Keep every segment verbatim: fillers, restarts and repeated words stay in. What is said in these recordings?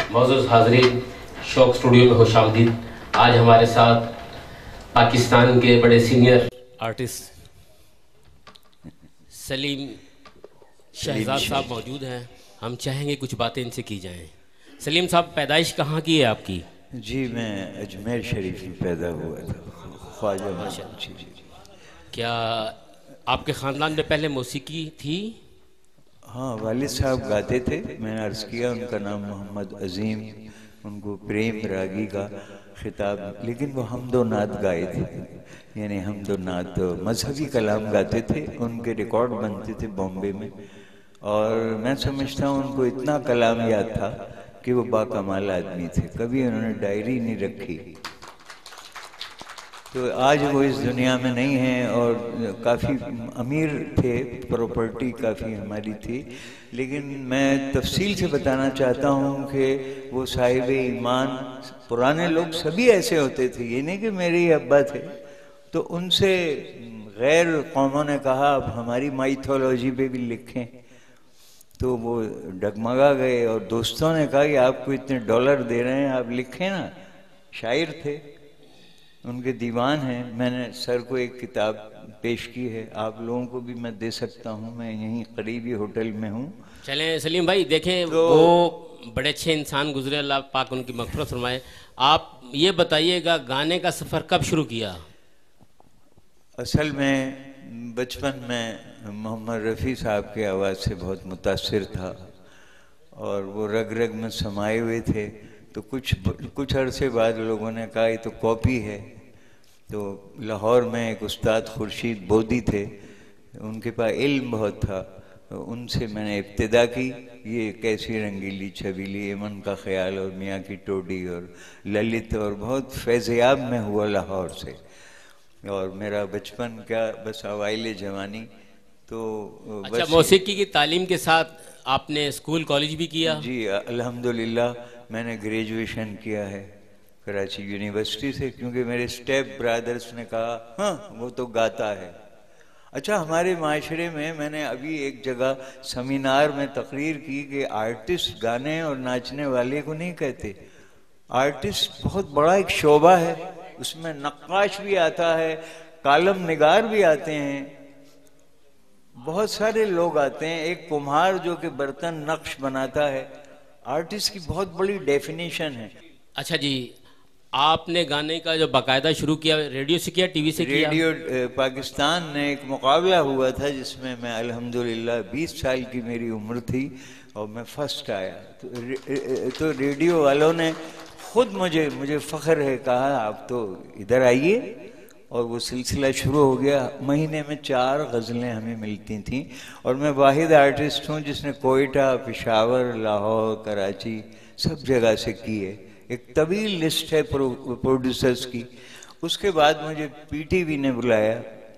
मौजूद हाज़रीन, शौक स्टूडियो में खुशामदीद। आज हमारे साथ पाकिस्तान के बड़े सीनियर आर्टिस्ट सलीम शहजाद साहब मौजूद हैं। हम चाहेंगे कुछ बातें इनसे की जाएं। सलीम साहब, पैदाइश कहाँ की है आपकी? जी, मैं अजमेर शरीफ में पैदा हुआ था, ख्वाजा माशाअल्लाह। क्या आपके ख़ानदान में पहले मौसीकी थी? हाँ, वालिद साहब गाते थे। मैंने अर्ज़ किया उनका नाम मोहम्मद अजीम, उनको प्रेम रागी का खिताब, लेकिन वो हमदो नात गाए थे, यानी हमदो नात मजहबी कलाम गाते थे। उनके रिकॉर्ड बनते थे बॉम्बे में, और मैं समझता हूँ उनको इतना कलाम याद था कि वो बाकमाल आदमी थे। कभी उन्होंने डायरी नहीं रखी। तो आज वो इस दुनिया में नहीं हैं, और काफ़ी अमीर थे, प्रॉपर्टी काफ़ी हमारी थी। लेकिन मैं तफसील से बताना चाहता हूँ कि वो साहिब ईमान, पुराने लोग सभी ऐसे होते थे, ये नहीं कि मेरे ही अब्बा थे। तो उनसे गैर कौमों ने कहा अब हमारी माइथोलॉजी पे भी लिखें, तो वो डगमगा गए। और दोस्तों ने कहा कि आपको इतने डॉलर दे रहे हैं, आप लिखें ना। शायर थे, उनके दीवान हैं। मैंने सर को एक किताब पेश की है, आप लोगों को भी मैं दे सकता हूँ। मैं यहीं करीबी होटल में हूँ। चलें सलीम भाई, देखें तो वो बड़े अच्छे इंसान गुजरे, अल्लाह पाक उनकी मग़फ़िरत फरमाए। आप ये बताइएगा, गाने का सफ़र कब शुरू किया? असल में बचपन में मोहम्मद रफ़ी साहब की आवाज़ से बहुत मुतासिर था, और वो रग रग में समाये हुए थे। तो कुछ कुछ अरसे बाद लोगों ने कहा ये तो कॉपी है। तो लाहौर में एक उस्ताद खुर्शीद बोदी थे, उनके पास इल्म बहुत था। तो उनसे मैंने इब्तिदा की। ये कैसी रंगीली छबीली, एमन का ख्याल, और मियाँ की टोडी, और ललित, और बहुत फैज़याब में हुआ लाहौर से। और मेरा बचपन क्या, बस अवाइल जवानी। तो अच्छा, मौसीकी की तालीम के साथ आपने स्कूल कॉलेज भी किया? जी अल्हम्दुलिल्लाह, मैंने ग्रेजुएशन किया है कराची यूनिवर्सिटी से, क्योंकि मेरे स्टेप ब्रदर्स ने कहा हाँ वो तो गाता है। अच्छा, हमारे माशरे में मैंने अभी एक जगह सेमिनार में तकरीर की कि आर्टिस्ट गाने और नाचने वाले को नहीं कहते। आर्टिस्ट बहुत बड़ा एक शोबा है, उसमें नक्काश भी आता है, कालम निगार भी आते हैं, बहुत सारे लोग आते हैं। एक कुम्हार जो कि बर्तन नक्श बनाता है, आर्टिस्ट की बहुत बड़ी डेफिनेशन है। अच्छा जी, आपने गाने का जो बाकायदा शुरू किया, रेडियो से किया, टीवी से किया? रेडियो पाकिस्तान ने एक मुकाबला हुआ था जिसमें मैं अल्हम्दुलिल्लाह बीस साल की मेरी उम्र थी और मैं फर्स्ट आया। तो, रे, तो रेडियो वालों ने खुद मुझे मुझे फ़ख्र है कहा आप तो इधर आइए, और वो सिलसिला शुरू हो गया। महीने में चार गज़लें हमें मिलती थीं, और मैं वाहिद आर्टिस्ट हूँ जिसने कोयटा, पेशावर, लाहौर, कराची सब जगह से की है। एक तवील लिस्ट है प्रो, प्रोड्यूसर्स की। उसके बाद मुझे पीटीवी ने बुलाया,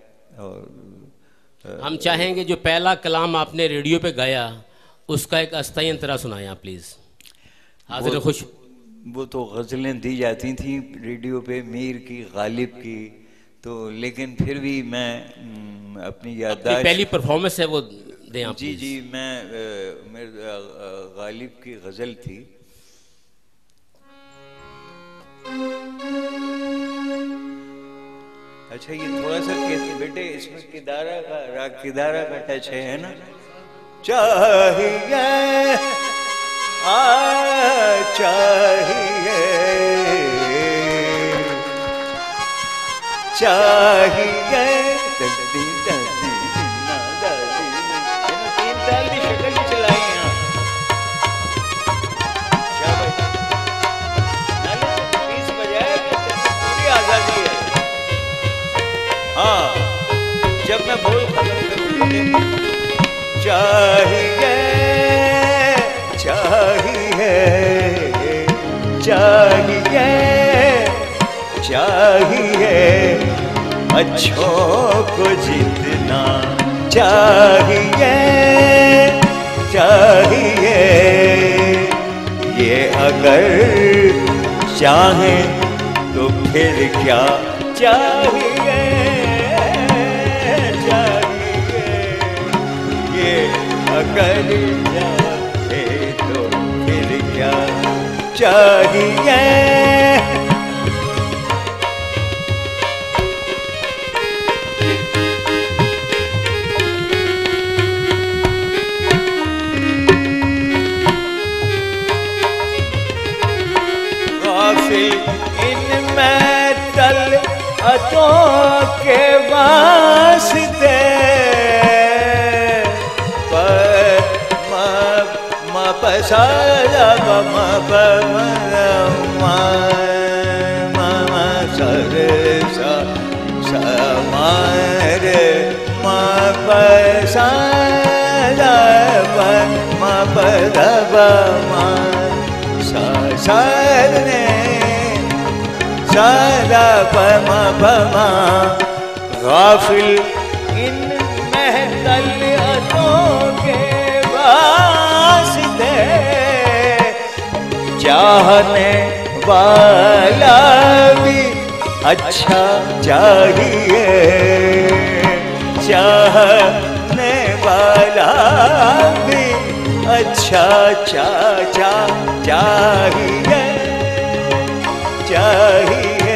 और हम चाहेंगे जो पहला कलाम आपने रेडियो पे गाया उसका एक अस्थाई अंतरा सुनाएं आप प्लीज़। हाजिर खुश। वो तो गज़लें दी जाती थी रेडियो पे, मीर की, गालिब की, तो लेकिन फिर भी मैं अपनी याददाश्त, पहली परफॉर्मेंस है वो दें आप। जी जी, मैं मेरे गालिब की गज़ल थी। अच्छा, ये थोड़ा सा बेटे इसमें किदारा का राग, किदारा का टच है, है ना? चाहिए आ चाहिए चाहिए दर्दी दर्दी ना दर्दी, तीन साल की शक्ल ही चलाई यहाँ। क्या भाई नाले से बीस बजाए, पूरी आजादी है। हाँ, जब मैं बोल खत्म करूँ, चाहिए चाहिए चाहिए चाहिए अच्छों को जितना चाहिए चाहिए, ये अगर चाहें तो फिर क्या चाहिए चाहिए, ये अगर चाहे तो फिर क्या चाहिए। गाफिल इनमें तलअतों के वास्ते सा ग म प म म म स रे सा सा म रे म प सा ग प म प ध प म सा सा रे सा ग प म प म। गाफिल इन महतलियतों के वास्ते चाहने वाला भी अच्छा चाहिए, चाहने वाला भी अच्छा चा चा चाहिए चाहिए।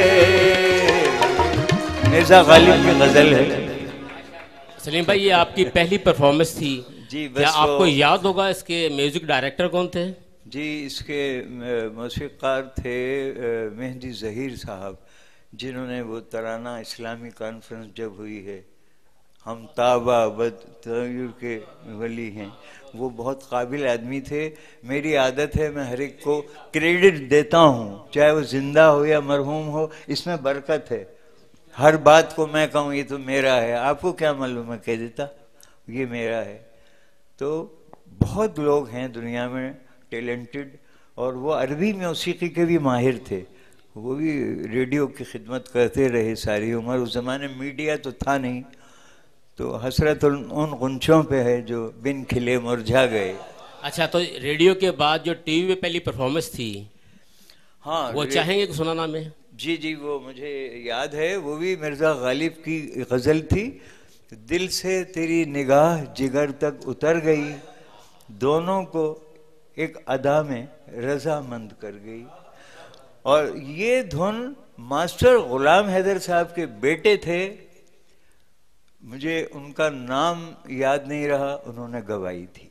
मिर्ज़ा गालिब की गजल है। सलीम भाई, ये आपकी पहली परफॉर्मेंस थी जी। क्या आपको याद होगा इसके म्यूजिक डायरेक्टर कौन थे? जी, इसके मौसीक़ार थे मेहंदी ज़हीर साहब, जिन्होंने वो तराना इस्लामी कॉन्फ्रेंस जब हुई है, हम ताबा बद तग़य्युर के वली हैं, वो बहुत काबिल आदमी थे। मेरी आदत है मैं हर एक को क्रेडिट देता हूँ, चाहे वो ज़िंदा हो या मरहूम हो, इसमें बरकत है। हर बात को मैं कहूँ ये तो मेरा है, आपको क्या मालूम, मैं कह देता ये मेरा है। तो बहुत लोग हैं दुनिया में टैलेंटेड, और वो अरबी मौसीकी के भी माहिर थे, वो भी रेडियो की खिदमत करते रहे सारी उम्र। उस ज़माने में मीडिया तो था नहीं, तो हसरत उन, उन गुंचों पे है जो बिन खिले मुरझा गए। अच्छा, तो रेडियो के बाद जो टीवी पे पहली परफॉर्मेंस थी, हाँ वो चाहेंगे कि सुनाना में? जी जी, वो मुझे याद है, वो भी मिर्ज़ा गालिब की गज़ल थी। दिल से तेरी निगाह जिगर तक उतर गई, दोनों को एक अदा में रजामंद कर गई। और ये धुन मास्टर गुलाम हैदर साहब के बेटे थे, मुझे उनका नाम याद नहीं रहा, उन्होंने गवाई थी।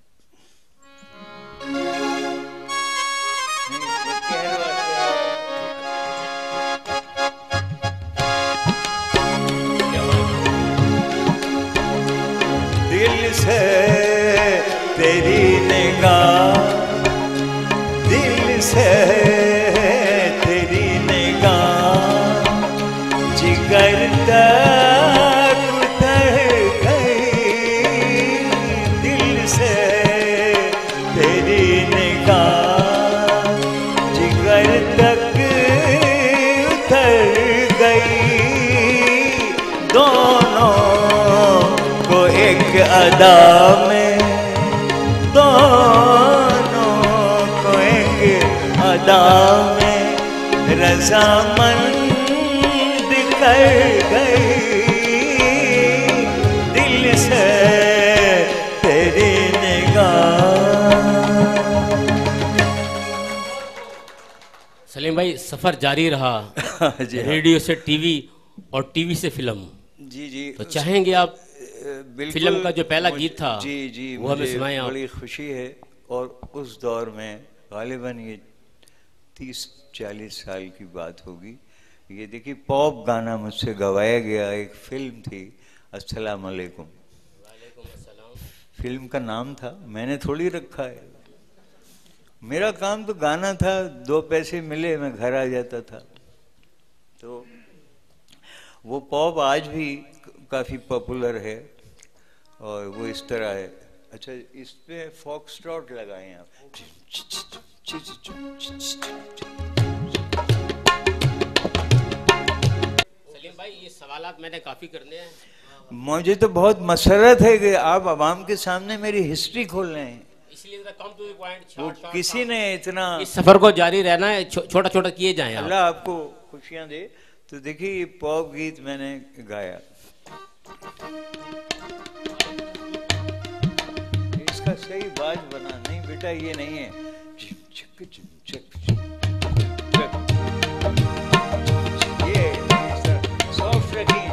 दिल से तेरी निगाह, दिल से तेरी निगाह जिगर तक उतर गई, दिल से तेरी निगाह जिगर तक उतर गई, दोनों को एक अदा में, दोनों को एक अदा में रज़ामंद कर गई, दिल से तेरी निगाह। सलीम भाई, सफर जारी रहा रेडियो से टीवी और टीवी से फिल्म। जी जी, तो चाहेंगे आप फिल्म का जो पहला गीत था जी जी वो हमें सुनाएं आप? बड़ी खुशी है, और उस दौर में गालिबन ये तीस चालीस साल की बात होगी। ये देखिए, पॉप गाना मुझसे गवाया गया, एक फिल्म थी अस्सलाम वालेकुम, फिल्म का नाम था, मैंने थोड़ी रखा है, मेरा काम तो गाना था, दो पैसे मिले मैं घर आ जाता था। तो वो पॉप आज भी काफ़ी पॉपुलर है, और वो इस तरह है। अच्छा, इस पे फॉक्सट्रॉट लगाएं आप। सलीम भाई, ये सवालात मैंने काफ़ी करने हैं। मुझे तो बहुत मसरत है कि आप आवाम के सामने मेरी हिस्ट्री खोल रहे हैं, इसलिए कम टू द पॉइंट। वो किसी ने इतना, इस सफर को जारी रहना है, छो, छोटा छोटा किए जाएं। अल्लाह आपको खुशियां दे। तो देखिए, ये पॉप गीत मैंने गाया, इसका सही बाज बना नहीं बेटा, ये नहीं है। kitchen, check, check. Yeah, soft ragin.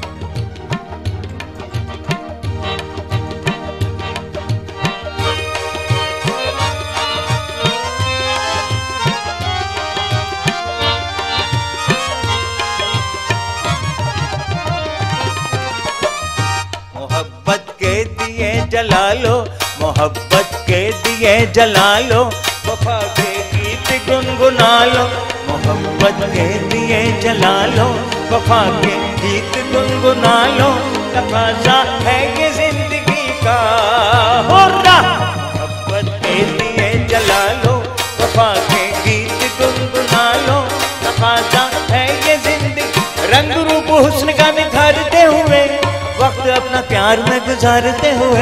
मोहब्बत के दिए जला लो, मोहब्बत के दिए जला लो, वफा के गीत गुनगुना लो, मोहब्बत के दिए जला लो, वफा के गीत गुनगुना लो, तकाज़ा है ये जिंदगी का हो रहा। मोहब्बत के दिए जला लो, वफा के गीत गुनगुना लो, तकाज़ा है ये जिंदगी। रंग रूप हुस्न का निखारते हुए, वक्त अपना प्यार में गुजारते हुए,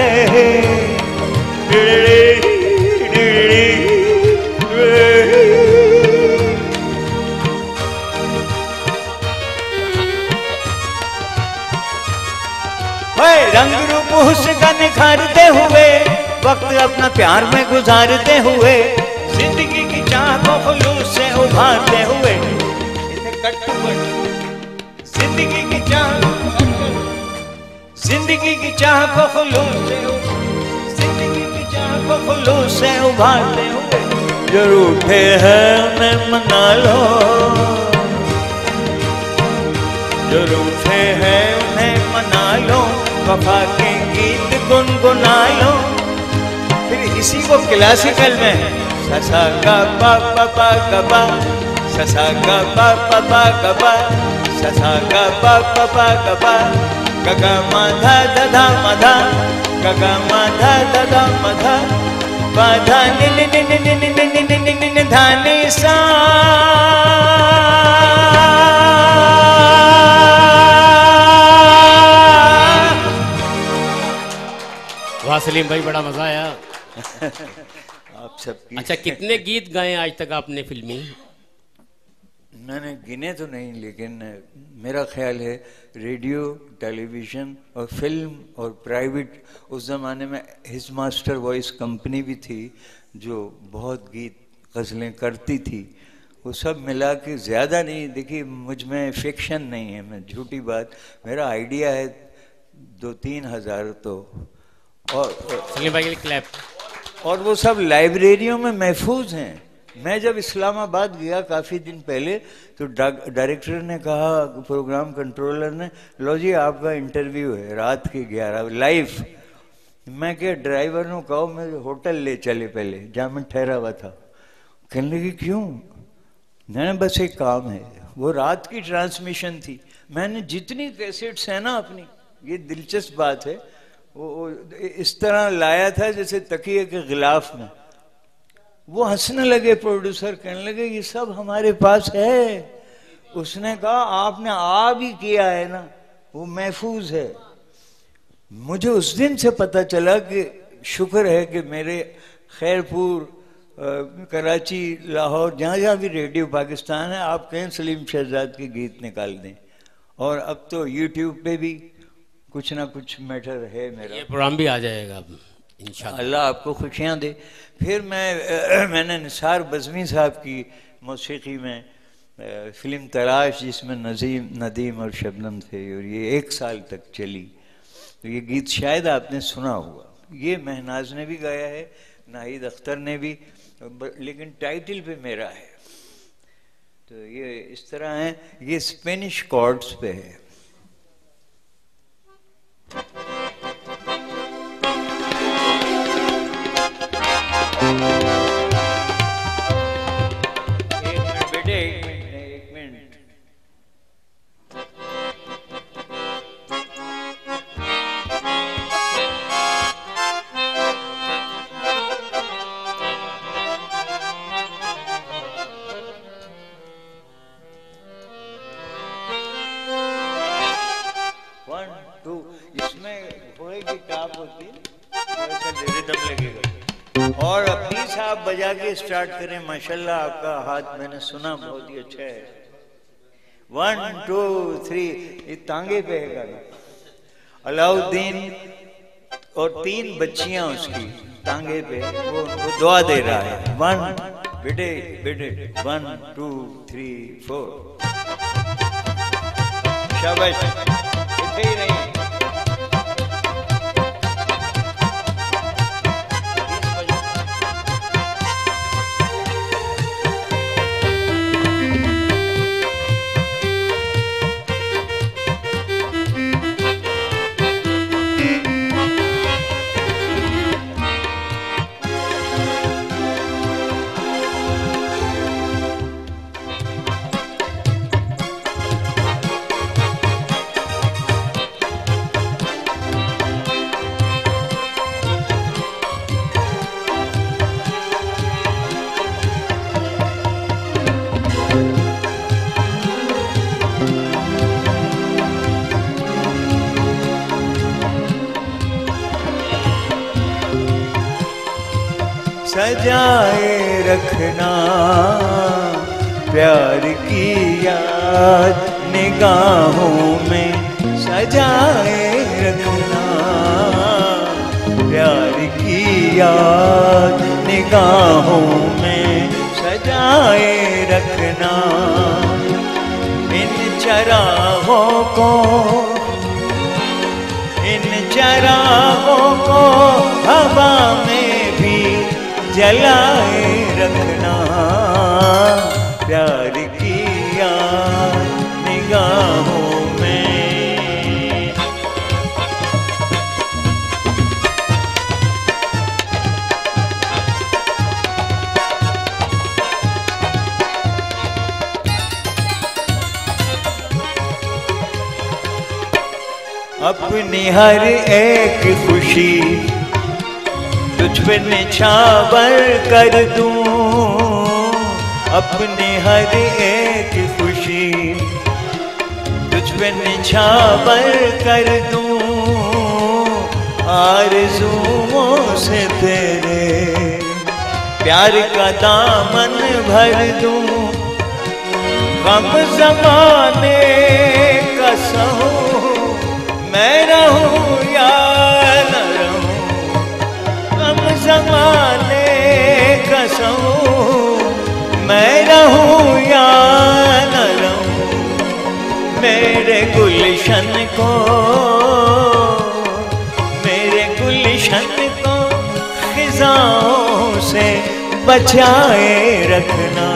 रंग रूप हुस्न का निखारते हुए, वक्त अपना प्यार में गुजारते हुए, जिंदगी की चाह को खुलूस से उभारते हुए, जिंदगी की चाह जिंदगी की चाह को खुलूस से जिंदगी की चाह को खुलूस से उभारते हुए, जो रूठे हैं उन्हें मना लो, जो रूठे हैं उन्हें मना लो, वफा के गीत गुनगुना लो। फिर इसी को क्लासिकल में ससा गा पा पा पा गा पा, ससा गा पा पा पा गा पा, ससा गा पा पा पा गा पा, गगा माधा दधा मधा, गगा माधा दधा मधा, बाधा नि नि नि नि नि नि नि नि नि नि नि धा नि सा। वाह सलीम भाई, बड़ा मजा आया। आप सबकी। अच्छा, कितने गीत गाए आज तक आपने फिल्मी? मैंने गिने तो नहीं, लेकिन मेरा ख्याल है रेडियो, टेलीविज़न और फिल्म और प्राइवेट, उस ज़माने में हिज मास्टर वॉइस कंपनी भी थी जो बहुत गीत गज़लें करती थी, वो सब मिला के ज़्यादा नहीं। देखिए, मुझ में फिक्शन नहीं है, मैं झूठी बात, मेरा आइडिया है दो तीन हज़ार तो, और सलीम भाई के लिए क्लैप। और वो सब लाइब्रेरियों में महफूज हैं। मैं जब इस्लामाबाद गया काफ़ी दिन पहले, तो डायरेक्टर ने कहा, प्रोग्राम कंट्रोलर ने, लो जी आपका इंटरव्यू है रात के ग्यारह लाइव। मैं क्या, ड्राइवर ने कहो मेरे होटल ले चले पहले जहाँ मैं ठहरा हुआ था। कहने लगी क्यों? मैंने बस एक काम है। वो रात की ट्रांसमिशन थी। मैंने जितनी कैसेट्स हैं ना अपनी, ये दिलचस्प बात है, वो, वो इस तरह लाया था जैसे तकिए के गिलाफ में। वो हंसने लगे प्रोड्यूसर, कहने लगे ये सब हमारे पास है। उसने कहा आपने आ भी किया है ना, वो महफूज है। मुझे उस दिन से पता चला कि शुक्र है कि मेरे खैरपुर, कराची, लाहौर, जहाँ जहाँ भी रेडियो पाकिस्तान है, आप कहें सलीम शहजाद के गीत निकाल दें। और अब तो यूट्यूब पे भी कुछ ना कुछ मैटर है मेरा। ये प्रोग्राम भी आ जाएगा अब इंशाल्लाह। अल्लाह आपको खुशियाँ दे। फिर मैं मैंने निसार बज़मी साहब की मौसीकी में फ़िल्म तलाश, जिसमें नजीम नदीम और शबनम थे, और ये एक साल तक चली। तो ये गीत शायद आपने सुना होगा। ये महनाज ने भी गाया है, नाहिद अख्तर ने भी, लेकिन टाइटल पे मेरा है। तो ये इस तरह है, ये स्पेनिश कॉर्ड्स पे है। एक मिनट बेटे, एक मिनट, एक वन टू, इसमें घोड़े की टाप होती है, ऐसा रिदम लगेगा। और अपनी साहब बजा के स्टार्ट करें। माशाल्लाह आपका हाथ मैंने सुना बहुत ही अच्छा है। वन टू थ्री, ये तांगे पे है गाना। अलाउद्दीन और तीन बच्चियां उसकी तांगे पे, वो, वो दुआ दे रहा है। वन बेटे बेटे, वन टू थ्री फोर, शाबाश, उठे ही नहीं। सजाए रखना प्यार की याद निगाहों में, सजाए रखना प्यार की याद निगाहों में, सजाए रखना इन चरागों को, इन चरागों को हवा में भी जलाए रखना, प्यार की याद निगाहों में। अपनी हर एक खुशी तुझ पे निछावर कर दूं, अपनी हर एक खुशी तुझ पे निछावर कर दूं, आरज़ुओं से तेरे प्यार का दामन भर दूं, गम ज़माने का सहूं मैं रहूं या न रहूं, गम ज़माने का सहूं मैं रहूं या न रहूं, मेरे गुलशन को, मेरे गुलशन को खिज़ाओं से बचाए रखना,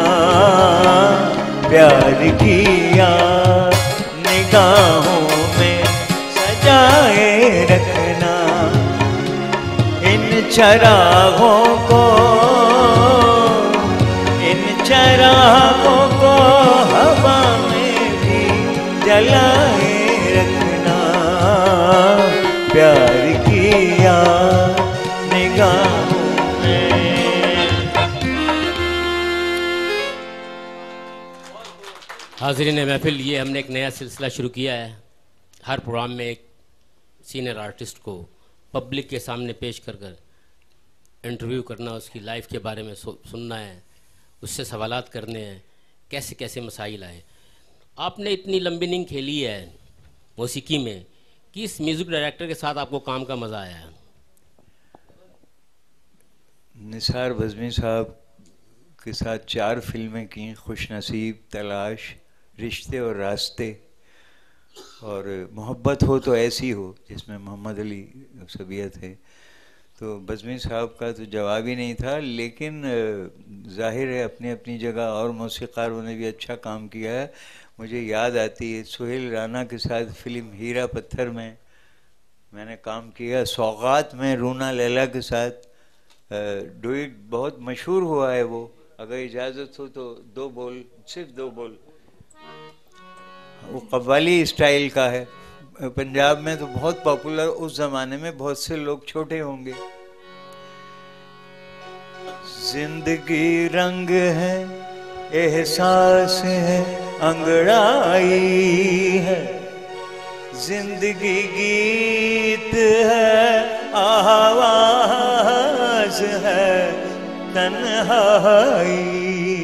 प्यार की याद निगाहों में सजाए रखना, इन चरागों को, इन चरागों को हवा में भी जलाए रखना, प्यार की याद निगाहों में। हाज़रीन महफिल, ये हमने एक नया सिलसिला शुरू किया है। हर प्रोग्राम में एक सीनियर आर्टिस्ट को पब्लिक के सामने पेश कर कर इंटरव्यू करना, उसकी लाइफ के बारे में सुनना है, उससे सवालात करने हैं, कैसे कैसे मसाइल आए। आपने इतनी लंबी इनिंग खेली है मौसीकी में, किस म्यूज़िक डायरेक्टर के साथ आपको काम का मज़ा आया है? निसार बज़मी साहब के साथ चार फिल्में की, खुशनसीब, तलाश, रिश्ते और रास्ते, और मोहब्बत हो तो ऐसी हो जिसमें मोहम्मद अली सबिया थे। तो बज़मी साहब का तो जवाब ही नहीं था, लेकिन जाहिर है अपनी अपनी जगह और मौसीक़ारों ने भी अच्छा काम किया है। मुझे याद आती है सुहेल राना के साथ फिल्म हीरा पत्थर में मैंने काम किया, सौगात में रूना लैला के साथ डुएट बहुत मशहूर हुआ है वो। अगर इजाज़त हो तो दो बोल, सिर्फ दो बोल, वो कव्वाली स्टाइल का है, पंजाब में तो बहुत पॉपुलर, उस ज़माने में बहुत से लोग छोटे होंगे। जिंदगी रंग है, एहसास है, अंगड़ाई है, जिंदगी गीत है, आवाज है, तन्हाई,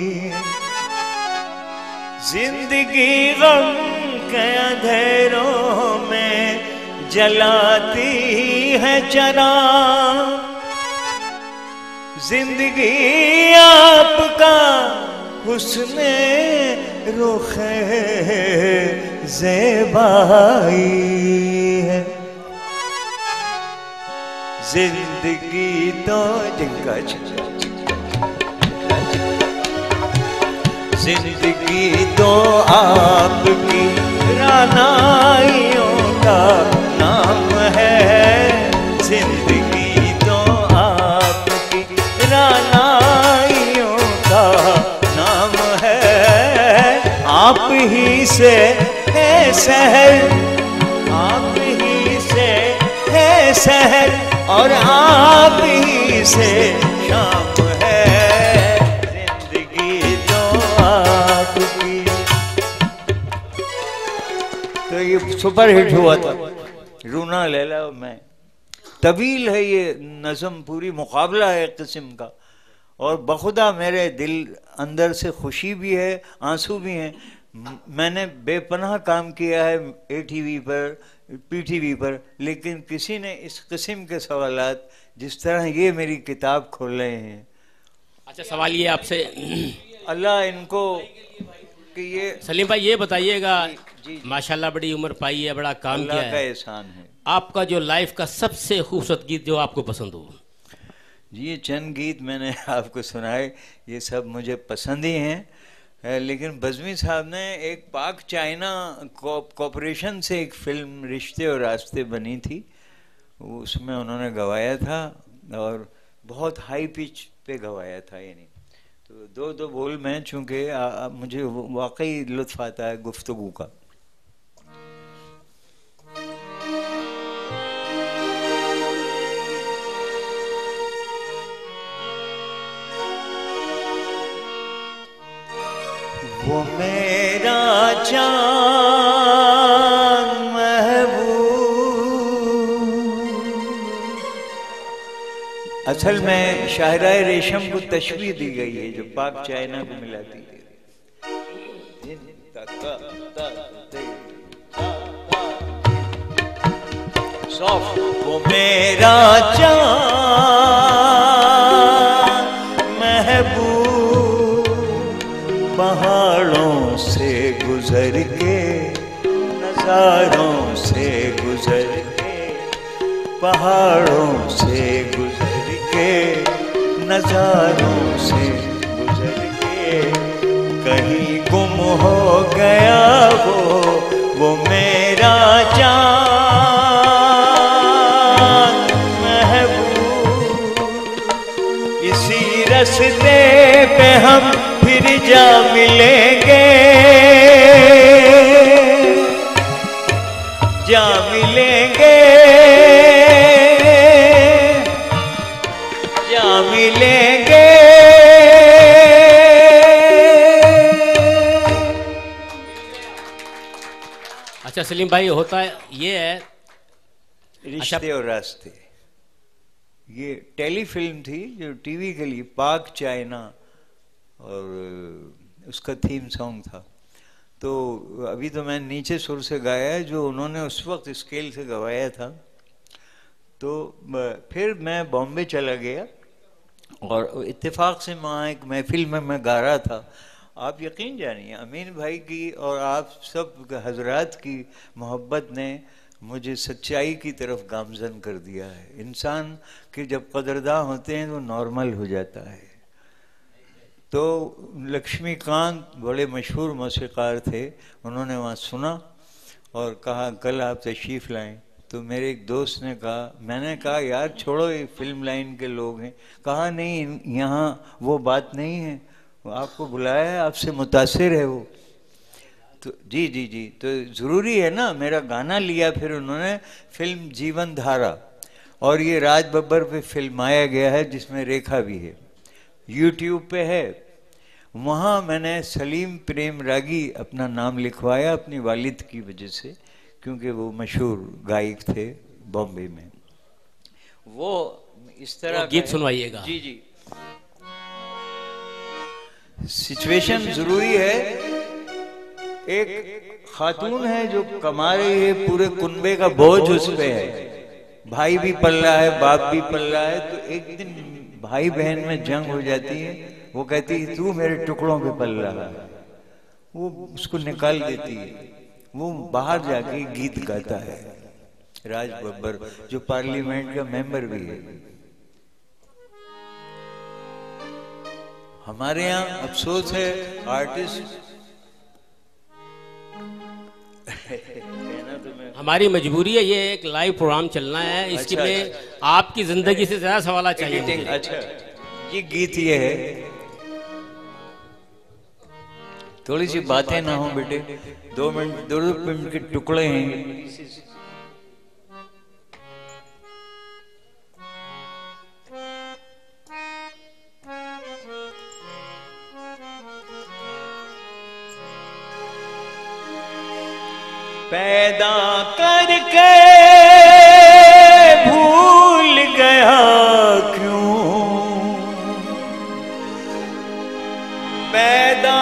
जिंदगी गम के अंधेरों में जलाती है चराग, जिंदगी आपका हुस्ने रुखे ज़ेबाई है, जिंदगी तो जिनका जिंदगी तो आपकी रानाइयों का नाम है, जिंदगी तो आपकी रानाइयों का नाम है। आप ही से है शहर, आप ही से है शहर और आप ही से शाम है, जिंदगी तो आपकी। तो ये सुपर हिट हुआ था रूना लैला में। तवील है ये नज़म, पूरी मुकाबला है किस्म का, और बखुदा मेरे दिल अंदर से खुशी भी है, आंसू भी हैं। मैंने बेपनाह काम किया है ए टी वी पर, पी टी वी पर, लेकिन किसी ने इस किस्म के सवालात जिस तरह ये मेरी किताब खोल रहे हैं। अच्छा, सवाल ये आपसे, अल्लाह इनको कि ये सलीम भाई ये बताइएगा, माशाल्लाह बड़ी उम्र पाई है, बड़ा काम किया है, अल्लाह का एहसान है। आपका जो लाइफ का सबसे खूबसूरत गीत जो आपको पसंद हो? जी ये चंद गीत मैंने आपको सुनाए, ये सब मुझे पसंद ही हैं, लेकिन बज़मी साहब ने एक पाक चाइना कॉपरेशन से एक फिल्म रिश्ते और रास्ते बनी थी, उसमें उन्होंने गवाया था और बहुत हाई पिच पे गवाया था। यानी तो दो दो बोल में, चूँकि मुझे वाकई लुत्फ़ आता है गुफ्तगू का। वो मेरा चाँद महबूब, असल में शाहराए रेशम को तशबीह दी गई है जो पाक चाइना को मिलाती है। सॉफ्ट वो मेरा चाँद महबूब, पहाड़ों से गुजर के, नज़ारों से गुजर के, पहाड़ों से गुजर के, नज़ारों से गुजर के, कहीं गुम हो गया वो वो मेरा चाँद महबूब। इसी रास्ते पे हम फिर जा मिलेंगे, जा मिलेंगे, जा मिलेंगे। अच्छा सलीम भाई, होता है ये है रिश्ते और रास्ते, ये टेलीफिल्म थी जो टीवी के लिए, पाक चाइना, और उसका थीम सॉन्ग था। तो अभी तो मैं नीचे सुर से गाया है जो उन्होंने उस वक्त स्केल से गवाया था। तो फिर मैं बॉम्बे चला गया और इत्तेफाक से वहाँ एक महफिल में मैं गा रहा था। आप यकीन जानिए अमीन भाई की और आप सब हजरात की मोहब्बत ने मुझे सच्चाई की तरफ गामजन कर दिया है। इंसान के जब कदरदां होते हैं तो नॉर्मल हो जाता है। तो लक्ष्मीकांत बड़े मशहूर मौसीकार थे, उन्होंने वहाँ सुना और कहा कल आप तशरीफ़ लाएं। तो मेरे एक दोस्त ने कहा, मैंने कहा यार छोड़ो ये फिल्म लाइन के लोग हैं। कहा नहीं, यहाँ वो बात नहीं है, आपको बुलाया है, आपसे मुतासिर है वो। तो जी जी जी तो ज़रूरी है ना, मेरा गाना लिया फिर उन्होंने, फिल्म जीवन धारा, और ये राज बब्बर पे फिल्माया गया है जिसमें रेखा भी है, यूट्यूब पे है। वहाँ मैंने सलीम प्रेम रागी अपना नाम लिखवाया अपनी वालिद की वजह से, क्योंकि वो मशहूर गायक थे बॉम्बे में। वो इस तरह तो गीत सुनवाइएगा। जी जी सिचुएशन जरूरी है। एक खातून है जो कमा रही है, पूरे कुनबे का बोझ उस पे है, भाई भी पल रहा है, बाप भी पल रहा है। तो एक दिन भाई बहन में जंग हो जाती है, वो कहती है तू मेरे टुकड़ों पे पल रहा है, वो उसको निकाल देती है, वो बाहर जाके गीत गाता है। राज बब्बर जो पार्लियामेंट का मेंबर भी है। हमारे यहाँ अफसोस है आर्टिस्ट हमारी मजबूरी है, ये एक लाइव प्रोग्राम चलना है, इसके अच्छा, लिए अच्छा। आपकी जिंदगी से ज्यादा सवाल चाहिए मुझे। अच्छा, ये गीत ये है, थोड़ी सी बातें ना हो बेटे, दो मिनट दो दो मिनट के टुकड़े हैं। पैदा करके भूल गया क्यों, पैदा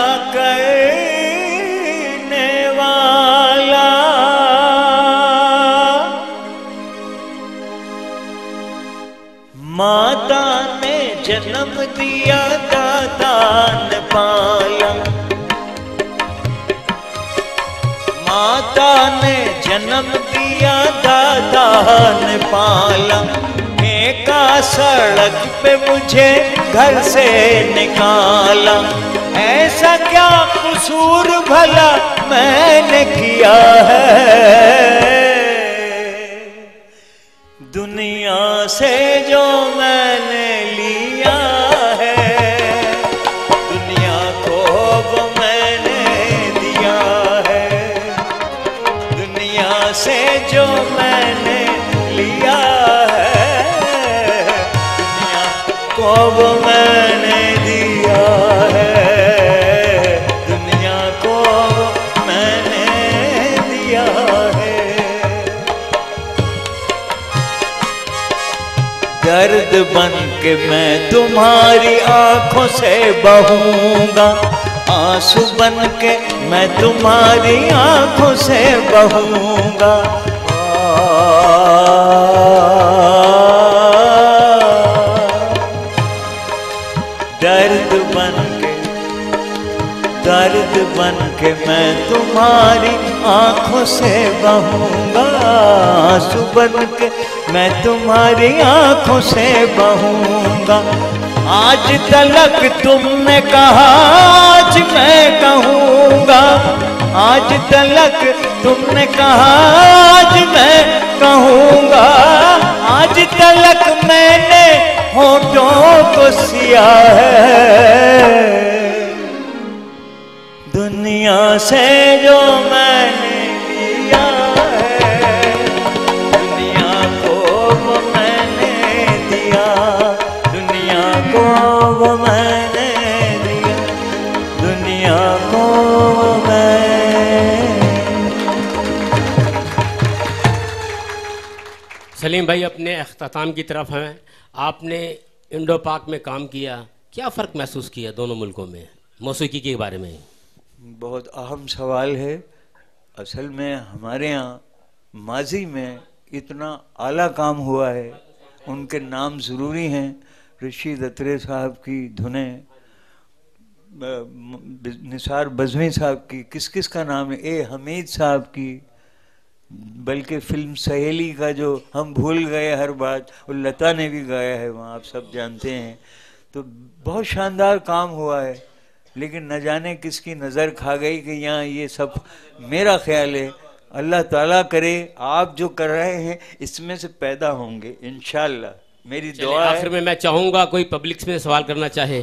करने वाला माता ने जन्म दिया, दादा ने पाला, माता ने जन्म दिया, दादा ने पाला, फेंका सड़क पे मुझे घर से निकाला, ऐसा क्या कसूर भला मैंने किया है, दुनिया से जो मैंने लिया है, दुनिया को वो मैंने दिया है, दुनिया से जो मैंने लिया है, दुनिया को वो मैंने दिया है, दुनिया को मैंने दिया है। दर्द बन के मैं तुम्हारी आंखों से बहूंगा, आंसू बन के मैं तुम्हारी आंखों से बहूंगा, दर्द बन के दर्द बन के मैं तुम्हारी आंखों से बहूंगा, आंसू बन के मैं तुम्हारी आंखों से बहूंगा, आज तलक तुमने कहा आज मैं कहूँगा, आज तलक तुमने कहा आज मैं कहूँगा, आज तलक मैंने होठों को सिया है, दुनिया से जो मैंने लिया है, दुनिया को वो मैंने दिया, दुनिया को वो मैंने दिया, दुनिया को वो मैं। सलीम भाई अपने अख्ताम की तरफ हैं, आपने इंडो पाक में काम किया, क्या फ़र्क महसूस किया दोनों मुल्कों में मौसीकी के बारे में? बहुत अहम सवाल है। असल में हमारे यहाँ माजी में इतना आला काम हुआ है, उनके नाम ज़रूरी हैं। रशीद अतरे साहब की धुनें, निसार बज़मी साहब की, किस किस का नाम है, ए हमीद साहब की, बल्कि फिल्म सहेली का जो हम भूल गए हर बात, वो लता ने भी गाया है वहाँ, आप सब जानते हैं। तो बहुत शानदार काम हुआ है, लेकिन न जाने किसकी नज़र खा गई कि यहाँ ये सब, मेरा ख्याल है अल्लाह ताला करे आप जो कर रहे हैं इसमें से पैदा होंगे इंशाल्लाह, मेरी दुआ है। आखिर में मैं चाहूँगा कोई पब्लिक में सवाल करना चाहे।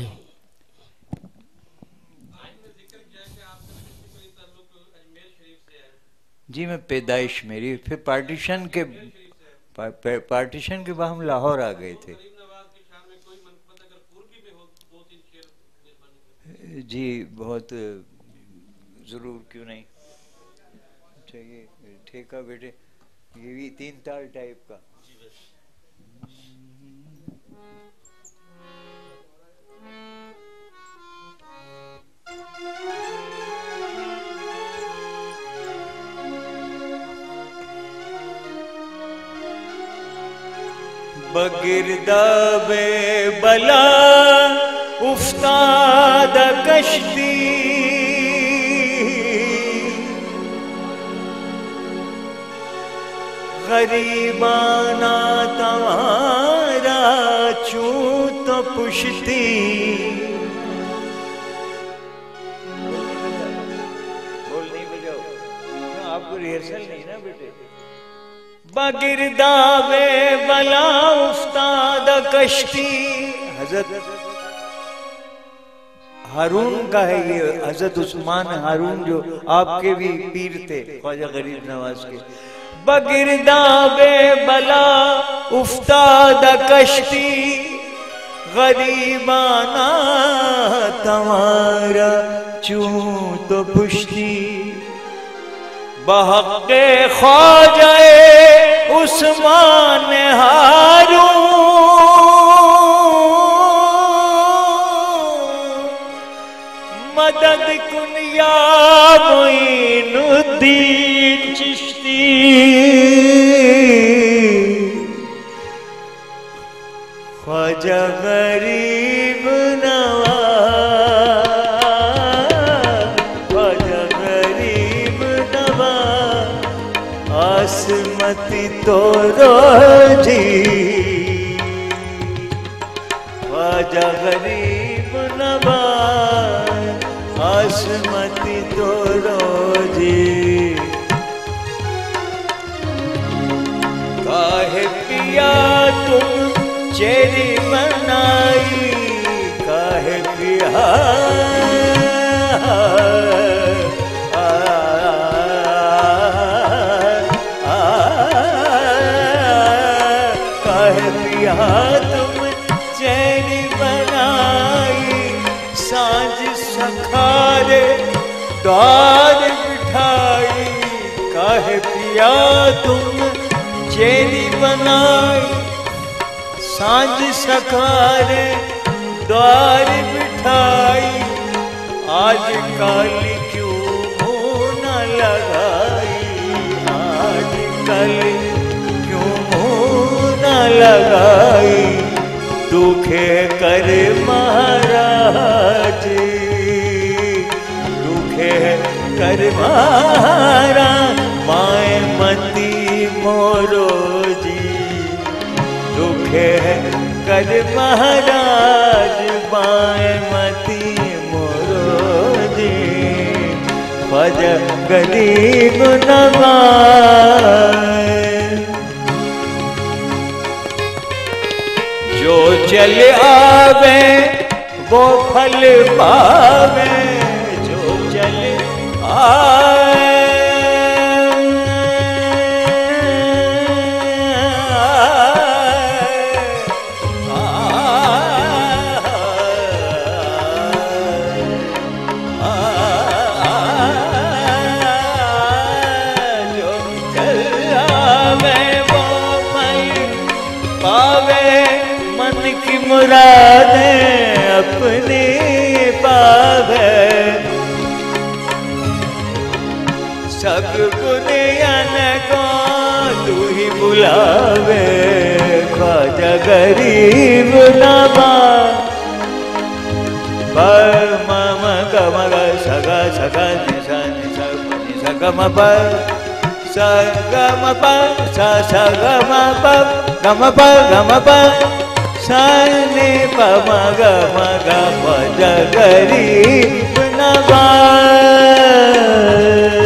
जी मैं पैदाइश मेरी, फिर पार्टीशन के पार्टीशन के बाद हम लाहौर आ गए थे। जी बहुत ज़रूर, क्यों नहीं। चाहिए ठेका बेटे, ये भी तीन ताल टाइप का। बगिरदाबे बला उफ्ताद कश्ती, गरीबाना तुम्हारा चू तो पुश्ती। बोल नहीं बजाओ, आपको रिहर्सल नहीं ना बेटे। बगिरदावे बला उस्ताद कश्ती, हजरत हारून का है ये, हजरत उस्मान हारून जो आपके भी पीर थे ख्वाजा गरीब नवाज के। बगिरदावे बला उफ्ताद कश्ती, गरीबाना तुम्हारा चू तो पुश्ती। बहक़े ख्वाजाए उस्मान हारून, मदद कुन या मोइनुद्दीन चिश्ती। ख्वाजा गरीब नवाज, ख्वाजा गरीब नवाज, आसमती तो रोजी। ख्वाजा गरीब नवाज, आसमती तो रोजी। काहे पिया तुम चेरी बनाई, काहे पिया काहे पिया तुम चेरी बनाई। सांझ सखारे द्वार बिठाई, काहे पिया तुम चेरी बनाई। सांझ सखारे द्वार बिठाई, आज काली क्यों मुँह न लगाई। आज काली क्यों मुँह न लगाई, दुखे कर महाराज, दुखे कर महाराज। माए मती मोरो जी, दुखे कर महाराज, माए मती मोरो जी। ख्वाजा गरीब नवाज, जो चले आवे वो फल पावे, जो चले आवे मुरादें अपनी पावे। सब बुनियान को तू ही बुलावे, ख्वाजा गरीब नवाज। पर मम गम ग सगा सगा निशा निशा निशा गम पर स गम पर सा सा गम पर गम पर गम पर साने पम ग म ग ख्वाजा गरीब नवाज।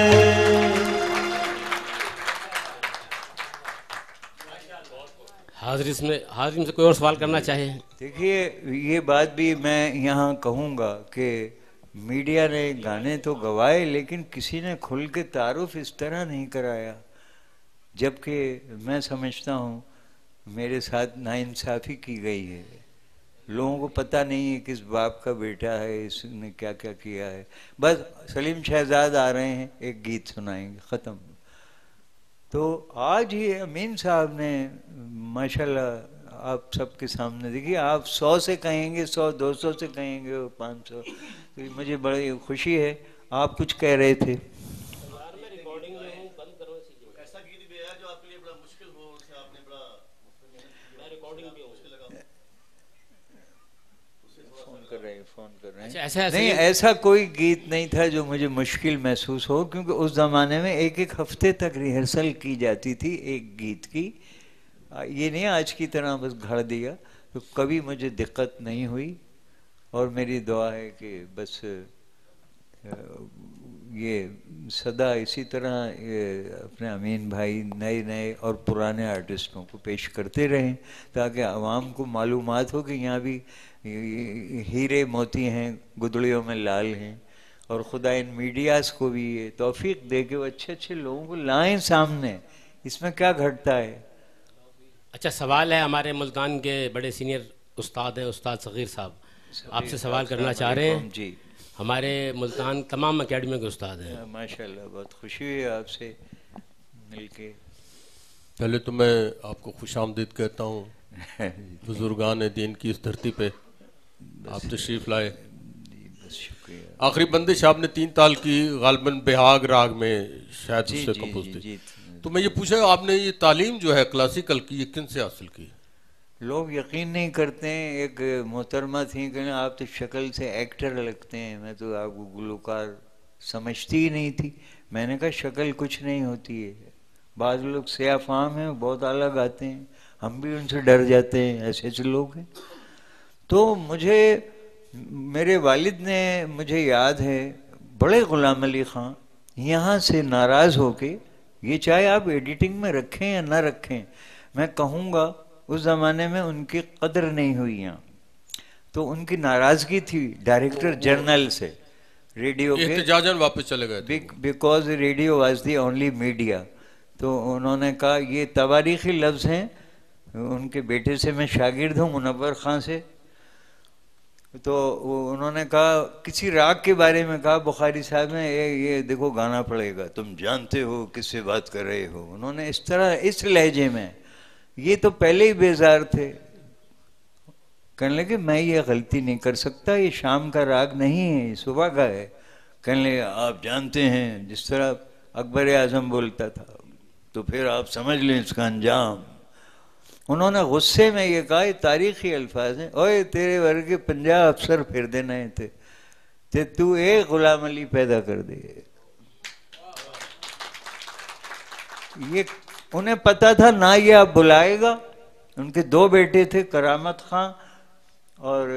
हाजिर में हाजिर से कोई और सवाल करना चाहे? देखिए, ये बात भी मैं यहाँ कहूँगा कि मीडिया ने गाने तो गवाए, लेकिन किसी ने खुल के तारुफ इस तरह नहीं कराया। जबकि मैं समझता हूँ मेरे साथ नाइंसाफ़ी की गई है। लोगों को पता नहीं है किस बाप का बेटा है, इसने क्या क्या किया है। बस सलीम शहजाद आ रहे हैं, एक गीत सुनाएंगे, ख़त्म। तो आज ही अमीन साहब ने माशाल्लाह आप सबके सामने, देखिए आप सौ से कहेंगे, सौ दो सौ से कहेंगे, पाँच सौ, तो मुझे बड़ी खुशी है। आप कुछ कह रहे थे? फोन कर रहे हैं फोन कर रहे हैं अच्छा, ऐसा नहीं, ऐसा कोई गीत नहीं था जो मुझे मुश्किल महसूस हो, क्योंकि उस ज़माने में एक एक हफ्ते तक रिहर्सल की जाती थी एक गीत की। ये नहीं आज की तरह बस घड़ दिया, तो कभी मुझे दिक्कत नहीं हुई। और मेरी दुआ है कि बस ये सदा इसी तरह ये अपने अमीन भाई नए नए और पुराने आर्टिस्टों को पेश करते रहें, ताकि आवाम को मालूमात हो कि यहाँ भी हीरे मोती हैं, गुदड़ियों में लाल हैं। और खुदा इन मीडियाज़ को भी ये तौफीक दे कि वो अच्छे अच्छे लोगों को लाएं सामने, इसमें क्या घटता है। अच्छा, सवाल है हमारे मुल्तान के बड़े सीनियर उस्ताद हैं, उस्ताद सगीर साहब, आपसे सवाल करना चाह रहे हैं जी। हमारे मुल्तान तमाम अकेडमियों के उस्ताद हैं। माशाल्लाह, बहुत खुशी हुई आपसे मिलके। पहले तो मैं आपको खुशामदीद कहता हूँ बुजुर्गान दीन की इस धरती पे आप तशरीफ़ लाए। शुक्रिया। आखिरी बंदिश आपने तीन ताल की, गालिबन बेहाग राग में शायद उससे कंपोज थी। तो मैं ये पूछा, आपने ये तालीम जो है क्लासिकल की, ये किन से हासिल की? लोग यकीन नहीं करते हैं। एक मोहतरमा थी, कहने आप तो शक्ल से एक्टर लगते हैं, मैं तो आपको गुलकार समझती ही नहीं थी। मैंने कहा शक्ल कुछ नहीं होती है, बाद लोग सियाफाम हैं, बहुत आला गाते हैं, हम भी उनसे डर जाते हैं, ऐसे ऐसे लोग हैं। तो मुझे मेरे वालिद ने, मुझे याद है, बड़े ग़ुलाम अली ख़ां यहाँ से नाराज़ होके, ये चाहे आप एडिटिंग में रखें या ना रखें, मैं कहूँगा उस ज़माने में उनकी कदर नहीं हुई यहाँ। तो उनकी नाराज़गी थी डायरेक्टर जनरल से, रेडियो के, एहतजाजन वापस चले गए, because radio was the only media. तो उन्होंने कहा ये तवारीख़ी लफ्ज़ हैं, उनके बेटे से मैं शागिर्द हूँ, मुनव्वर ख़ान से। तो उन्होंने कहा किसी राग के बारे में कहा बुखारी साहब ने, ये ये देखो गाना पड़ेगा, तुम जानते हो किससे बात कर रहे हो। उन्होंने इस तरह, इस लहजे में, ये तो पहले ही बेजार थे, कहने लगे मैं ये गलती नहीं कर सकता, ये शाम का राग नहीं है, ये सुबह का है। कहने लगे आप जानते हैं जिस तरह अकबर आजम बोलता था, तो फिर आप समझ लें इसका अंजाम। उन्होंने गुस्से में ये कहा, ये तारीखी अल्फाज हैं, ओए तेरे वर्ग के पंजाब अफसर फिर देना थे, ते तू एक गुलाम अली पैदा कर दे। ये उन्हें पता था ना ये आप बुलाएगा। उनके दो बेटे थे, करामत खां और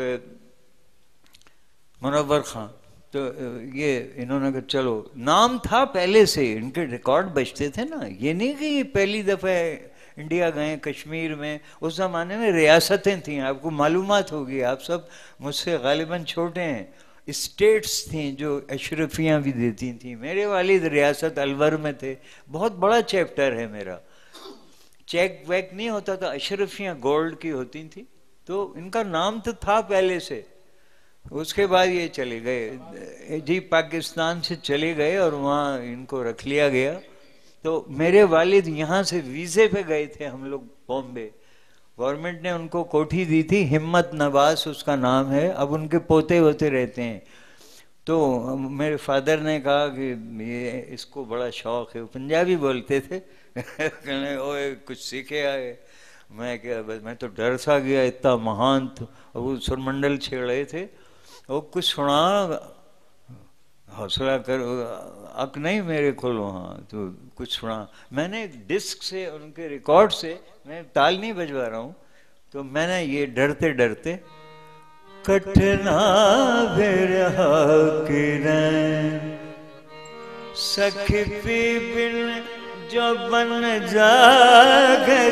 मुनव्वर खां। तो ये इन्होंने कहा चलो, नाम था पहले से, इनके रिकॉर्ड बचते थे ना, ये नहीं कि ये पहली दफ़ा इंडिया गए कश्मीर में। उस ज़माने में रियासतें थीं, आपको मालूमात होगी, आप सब मुझसे गालिबन छोटे हैं। स्टेट्स थीं जो अशरफियाँ भी देती थीं। मेरे वालिद रियासत अलवर में थे, बहुत बड़ा चैप्टर है मेरा। चेक वेक नहीं होता था, अशरफियाँ गोल्ड की होती थी, तो इनका नाम तो था पहले से। उसके बाद ये चले गए जी, पाकिस्तान से चले गए और वहाँ इनको रख लिया गया। तो मेरे वालिद यहाँ से वीज़े पे गए थे हम लोग बॉम्बे, गवर्नमेंट ने उनको कोठी दी थी, हिम्मत नवाज उसका नाम है, अब उनके पोते होते रहते हैं। तो मेरे फादर ने कहा कि ये इसको बड़ा शौक़ है, वो पंजाबी बोलते थे कहने ओए कुछ सीखे आए। मैं क्या, बस मैं तो डर सा गया, इतना महान तो, और वो सुरमंडल छेड़ रहे थे, वो कुछ सुना, हौसला कर, अक नहीं मेरे को वहाँ, तो कुछ सुना। मैंने डिस्क से, उनके रिकॉर्ड से, मैं ताल नहीं बजवा रहा हूँ, तो मैंने ये डरते डरते, कटना बिरहा किरण सखी पी बिन जो बन जागर,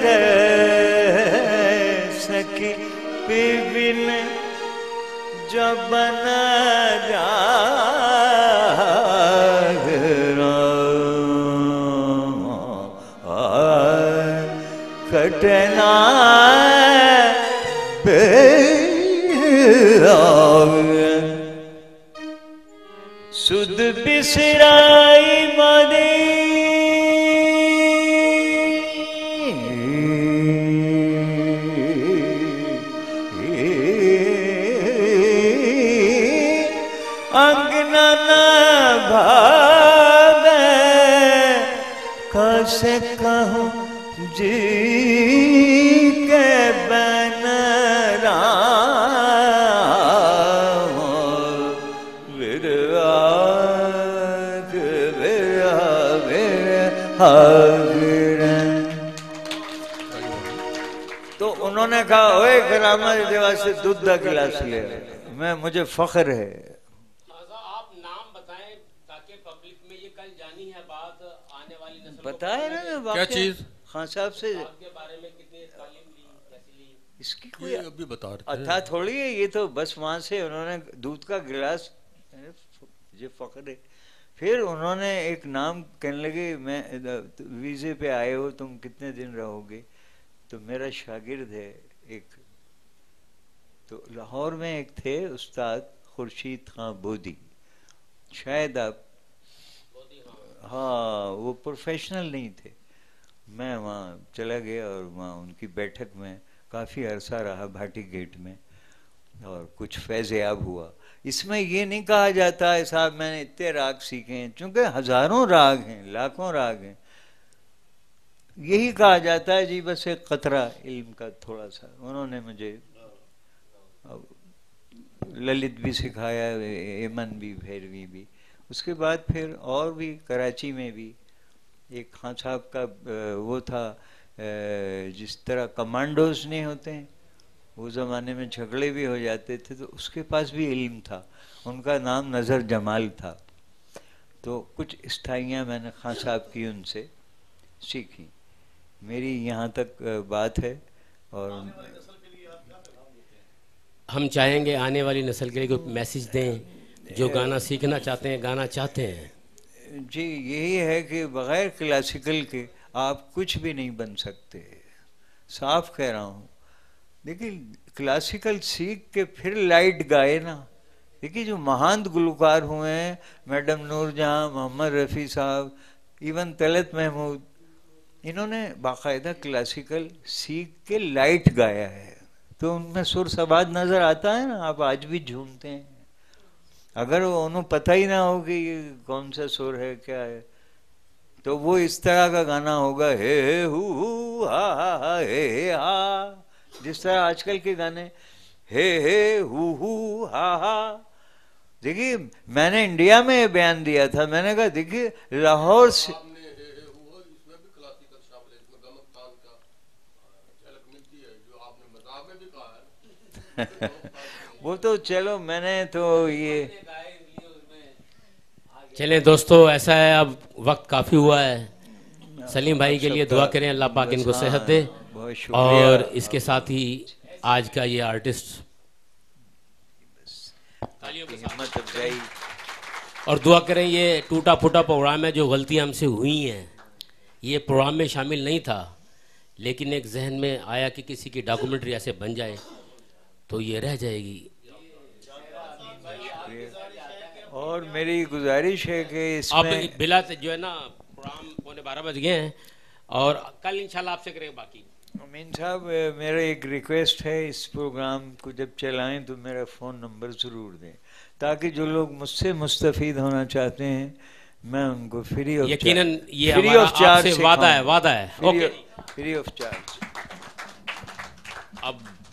सखी पी बिन जो बन जागर, कटना सुध बिसराई मदे अंगना न भावे, कैसे कहूँ जी के बन तो उन्होंने कहा ओए करामत देवा से दूध का गिलास ले, मैं मुझे फख्र है। आप नाम बताएं ताकि पब्लिक में ये कल जानी है बात आने वाली नस्ल बताए ना क्या चीज खान साहब से के बारे में कितनी तालीम ली, कैसी ली, इसकी कोई अभी बता रहे थे। अथा थोड़ी है ये, तो बस वहां से उन्होंने दूध का गिलास, मुझे फख्र है। फिर उन्होंने एक नाम कहने लगे, मैं वीजे पे आए हो, तुम कितने दिन रहोगे? तो मेरा शागिर्द है एक, तो लाहौर में एक थे उस्ताद खुर्शीद खां बोदी, शायद आप, हाँ वो प्रोफेशनल नहीं थे। मैं वहाँ चला गया और वहाँ उनकी बैठक में काफ़ी अरसा रहा भाटी गेट में, और कुछ फैज़-ए-आब हुआ। इसमें ये नहीं कहा जाता है साहब मैंने इतने राग सीखे हैं, चूँकि हज़ारों राग हैं, लाखों राग हैं। यही कहा जाता है जी बस एक कतरा इल्म का थोड़ा सा। उन्होंने मुझे ललित भी सिखाया, एमन भी, भैरवी भी। उसके बाद फिर और भी कराची में भी एक खान साहब का वो था, जिस तरह कमांडोज नहीं होते हैं, वो ज़माने में झगड़े भी हो जाते थे, तो उसके पास भी इल्म था। उनका नाम नज़र जमाल था। तो कुछ स्थाइयाँ मैंने खान साहब की उनसे सीखी। मेरी यहाँ तक बात है। और हम चाहेंगे आने वाली नस्ल के लिए कोई मैसेज दें, जो गाना सीखना चाहते हैं, गाना चाहते हैं। जी यही है कि बग़ैर क्लासिकल के आप कुछ भी नहीं बन सकते, साफ कह रहा हूँ। देखिए क्लासिकल सीख के फिर लाइट गाए ना। देखिए जो महान गुलकार हुए हैं, मैडम नूरजहां, मोहम्मद रफ़ी साहब, इवन तलत महमूद, इन्होंने बाकायदा क्लासिकल सीख के लाइट गाया है, तो उनमें सुर सवाद नज़र आता है ना। आप आज भी झूमते हैं, अगर उन्हें पता ही ना हो कि ये कौन सा सुर है क्या है, तो वो इस तरह का गाना होगा, हे हे हु हु हा हा हा हे हे हा, जिस तरह आजकल के गाने हे हे हु हु हा हा। देखिए मैंने इंडिया में बयान दिया था, मैंने कहा देखिए लाहौर से वो तो चलो मैंने तो ये चलें दोस्तों, ऐसा है अब वक्त काफ़ी हुआ है। सलीम भाई के लिए दुआ करें, अल्लाह पाक इनको सेहत दे। और इसके साथ ही आज का ये आर्टिस्ट और दुआ करें, ये टूटा फूटा प्रोग्राम है, जो गलतियां हमसे हुई हैं, ये प्रोग्राम में शामिल नहीं था, लेकिन एक जहन में आया कि किसी की डॉक्यूमेंट्री ऐसे बन जाए तो ये रह जाएगी। और मेरी गुजारिश है कि इसमें अब बिला जो है ना, प्रोग्राम पौने बारह बज गए हैं और कल इंशाल्लाह आपसे करेंगे बाकी। अमीन साहब मेरा एक रिक्वेस्ट है, इस प्रोग्राम को जब चलाएं तो मेरा फ़ोन नंबर ज़रूर दें, ताकि जो लोग मुझसे मुस्तफ़ीद होना चाहते हैं मैं उनको फ्री ऑफ यकीनन ये फ्री ऑफ चार्ज वादा है, वादा है। Okay, free of charge. अब